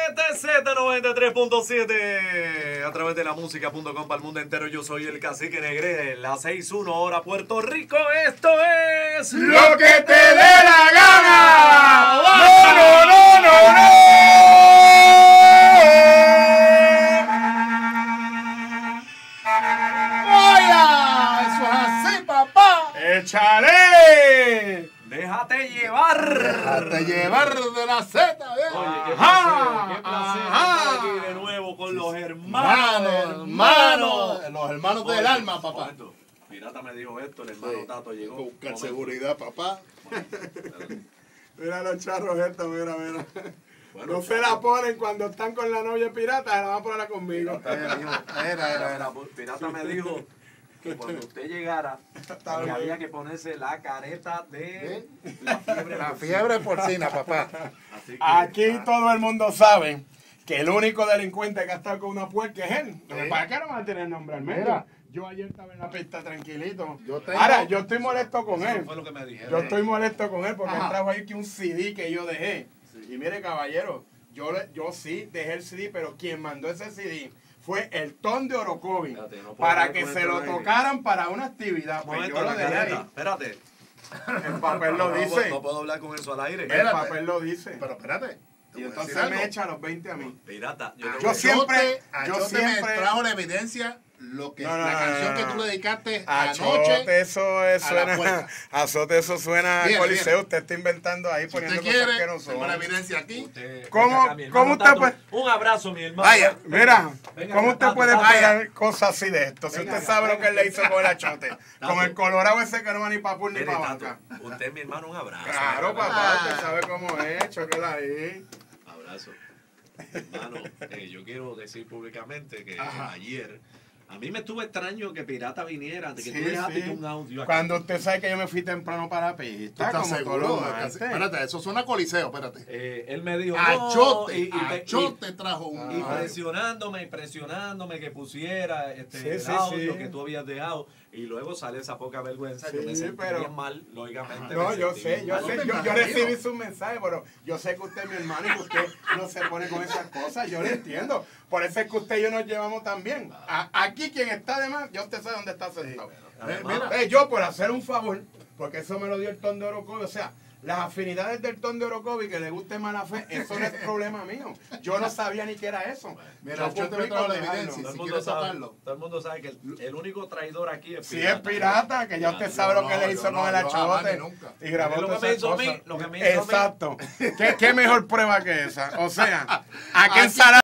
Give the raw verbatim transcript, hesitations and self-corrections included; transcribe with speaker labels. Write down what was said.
Speaker 1: T Z noventa y tres punto siete a través de la música punto com para el mundo entero. Yo soy el Cacique Negré, las seis uno hora Puerto Rico. Esto es
Speaker 2: lo que te dé la gana. No, no, no, no, no. Vaya, eso es así, papá. Échale.
Speaker 1: Déjate llevar.
Speaker 2: Déjate llevar de la Z.
Speaker 1: Oye, qué
Speaker 2: Ajá,
Speaker 1: placer, qué placer
Speaker 2: ajá.
Speaker 1: estar aquí de nuevo con los
Speaker 2: Hermano,
Speaker 1: hermanos.
Speaker 2: hermano, los hermanos del
Speaker 1: Oye,
Speaker 2: alma, papá.
Speaker 1: momento. Pirata me dijo esto, el hermano
Speaker 2: Sí.
Speaker 1: Tato llegó.
Speaker 2: Buscar
Speaker 1: Momento.
Speaker 2: seguridad, papá.
Speaker 3: Mira los charros estos, mira, mira.
Speaker 1: Bueno,
Speaker 3: No se la ponen cuando están con la novia pirata, se la van a poner conmigo.
Speaker 1: Pirata me dijo-
Speaker 2: Era, era, era.
Speaker 1: Pirata me dijo que cuando usted llegara, que
Speaker 3: bien.
Speaker 1: había que ponerse la careta de la fiebre.
Speaker 2: La
Speaker 1: porcina.
Speaker 2: fiebre porcina, papá.
Speaker 1: Así que,
Speaker 3: Aquí
Speaker 1: ah,
Speaker 3: todo el mundo sabe que el único delincuente que ha estado con una puerca es él. Lo que
Speaker 2: Sí.
Speaker 3: pasa es que no va a tener nombre al medio.
Speaker 2: Mira.
Speaker 3: Yo ayer estaba en la pista tranquilito.
Speaker 2: Yo tengo-
Speaker 3: Ahora, yo estoy molesto con
Speaker 1: eso
Speaker 3: él.
Speaker 1: fue lo que me dijeron.
Speaker 3: Yo estoy molesto con él porque
Speaker 2: Ajá.
Speaker 3: él trajo ahí que un C D que yo dejé. Y mire, caballero, yo, le- yo sí dejé el C D, pero quien mandó ese C D fue el Ton de Orocovi.
Speaker 1: Espérate, no puedo
Speaker 3: Para
Speaker 1: hablar
Speaker 3: que
Speaker 1: con
Speaker 3: se
Speaker 1: esto
Speaker 3: lo
Speaker 1: al aire.
Speaker 3: tocaran para una actividad.
Speaker 1: Un
Speaker 3: Pues
Speaker 1: momento,
Speaker 3: yo lo
Speaker 1: la
Speaker 3: dejé
Speaker 1: careta.
Speaker 3: ahí.
Speaker 1: Espérate.
Speaker 3: El papel lo
Speaker 1: No,
Speaker 3: dice.
Speaker 1: No puedo hablar con eso al aire.
Speaker 3: El
Speaker 2: Espérate.
Speaker 3: papel lo dice.
Speaker 2: Pero espérate. te
Speaker 3: Y
Speaker 2: voy a
Speaker 3: entonces
Speaker 2: decir
Speaker 3: me
Speaker 2: algo.
Speaker 3: echa los veinte a mí.
Speaker 1: Pirata, yo,
Speaker 2: Ah,
Speaker 1: te
Speaker 3: Yo
Speaker 1: voy a-
Speaker 3: siempre-
Speaker 2: Achote-
Speaker 3: yo
Speaker 2: Achote
Speaker 3: siempre-
Speaker 2: me trajo la evidencia, lo que
Speaker 3: No, no,
Speaker 2: la
Speaker 3: no,
Speaker 2: canción
Speaker 3: no,
Speaker 2: que
Speaker 3: no.
Speaker 2: tú le dedicaste
Speaker 3: Azote,
Speaker 2: anoche.
Speaker 3: eso es-
Speaker 2: a la
Speaker 3: suena.
Speaker 2: puerta.
Speaker 3: Azote, eso suena a
Speaker 2: Viene,
Speaker 3: Coliseo.
Speaker 2: viene.
Speaker 3: Usted está inventando ahí,
Speaker 2: Si
Speaker 3: poniendo
Speaker 2: usted
Speaker 3: cosas
Speaker 2: quiere,
Speaker 3: que no
Speaker 2: tengo la
Speaker 3: son.
Speaker 2: evidencia aquí.
Speaker 1: Usted-
Speaker 3: ¿Cómo-
Speaker 1: venga acá, mi
Speaker 3: cómo
Speaker 1: hermano
Speaker 3: usted
Speaker 1: Tato.
Speaker 3: puede-
Speaker 1: Un abrazo, mi hermano.
Speaker 2: Vaya,
Speaker 3: Mira,
Speaker 1: Venga,
Speaker 3: ¿cómo
Speaker 1: acá,
Speaker 3: usted
Speaker 1: Tato,
Speaker 3: puede
Speaker 1: Tato.
Speaker 3: pegar cosas así de esto? Si
Speaker 1: Venga
Speaker 3: usted
Speaker 1: acá,
Speaker 3: sabe lo
Speaker 1: venga.
Speaker 3: que él le hizo con el achote.
Speaker 1: Tato.
Speaker 3: Con el colorado ese que no va ni para pur ni
Speaker 1: Mire,
Speaker 3: para
Speaker 1: Tato,
Speaker 3: banca.
Speaker 1: usted es mi hermano, un abrazo.
Speaker 3: Claro,
Speaker 1: Venga,
Speaker 3: papá,
Speaker 2: Ah.
Speaker 3: usted sabe cómo es, chóquela ahí.
Speaker 1: Abrazo. Hermano, eh, yo quiero decir públicamente que
Speaker 2: Ajá.
Speaker 1: ayer a mí me estuvo extraño que Pirata viniera, de que
Speaker 3: Sí,
Speaker 1: tú dejaste
Speaker 3: sí.
Speaker 1: un audio aquí.
Speaker 3: Cuando usted sabe que yo me fui temprano para la
Speaker 2: ¿Tú
Speaker 3: pista,
Speaker 2: estás
Speaker 3: como todos
Speaker 2: seguro?
Speaker 3: los martes.
Speaker 2: Espérate, eso suena a Coliseo, espérate.
Speaker 1: Eh, él me dijo, no,
Speaker 2: Achote,
Speaker 1: y, y, y-
Speaker 2: Achote trajo un...
Speaker 1: y
Speaker 3: Ah.
Speaker 1: presionándome, y presionándome que pusiera este,
Speaker 3: Sí,
Speaker 1: el
Speaker 3: sí,
Speaker 1: audio
Speaker 3: sí.
Speaker 1: que tú habías dejado. Y luego sale esa poca vergüenza. yo
Speaker 3: Sí,
Speaker 1: me sentí
Speaker 3: pero-
Speaker 1: bien mal, lógicamente.
Speaker 3: No,
Speaker 1: me
Speaker 3: yo
Speaker 1: sentí
Speaker 3: sé,
Speaker 1: bien
Speaker 3: yo
Speaker 1: mal.
Speaker 3: sé,
Speaker 2: me
Speaker 3: yo, yo
Speaker 2: imagino.
Speaker 3: recibí su mensaje, pero yo sé que usted es mi hermano y que usted no se pone con esas cosas, yo lo entiendo. Por eso es que usted y yo nos llevamos tan bien. A- aquí quien está de más, ya usted sabe dónde está sentado.
Speaker 2: Eh,
Speaker 1: Mira.
Speaker 2: mira,
Speaker 3: Eh, yo por hacer un favor, porque eso me lo dio el Ton de Orocovi, o sea, las afinidades del Ton de Orocovi, que le guste mala fe, eso no es problema mío. Yo no sabía ni qué era eso.
Speaker 2: Mira,
Speaker 3: Yo
Speaker 2: Achote
Speaker 3: cumplí
Speaker 2: me trajo
Speaker 3: con
Speaker 2: la
Speaker 3: dejarlo.
Speaker 2: evidencia.
Speaker 1: Todo el,
Speaker 2: si
Speaker 1: mundo
Speaker 2: quieres
Speaker 1: sabe,
Speaker 2: sacarlo.
Speaker 1: todo el mundo sabe que el, el único traidor aquí es
Speaker 3: Si
Speaker 1: Pirata.
Speaker 3: es pirata, que ya usted sabe
Speaker 2: yo
Speaker 3: lo que
Speaker 2: no,
Speaker 3: le
Speaker 2: yo
Speaker 3: hizo
Speaker 2: no,
Speaker 3: con el
Speaker 2: yo jamás
Speaker 3: achote
Speaker 2: ni nunca.
Speaker 3: y grabó
Speaker 1: Es lo
Speaker 3: todas
Speaker 1: que me
Speaker 3: esas
Speaker 1: hizo a mí,
Speaker 3: cosas.
Speaker 1: lo que me hizo a mí.
Speaker 3: Exacto. ¿Qué, qué mejor prueba que esa? O sea, ¿a qué ensalada?